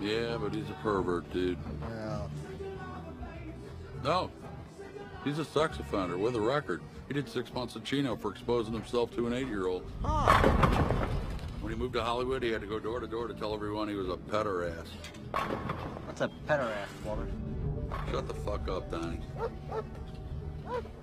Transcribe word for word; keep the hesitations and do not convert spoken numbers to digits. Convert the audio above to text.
Yeah, but he's a pervert, dude. Yeah. No. He's a sex offender with a record. He did six months of Chino for exposing himself to an eight-year-old. Huh. When he moved to Hollywood, he had to go door to door to tell everyone he was a pederast. What's a pederast, Walter? Shut the fuck up, Donnie.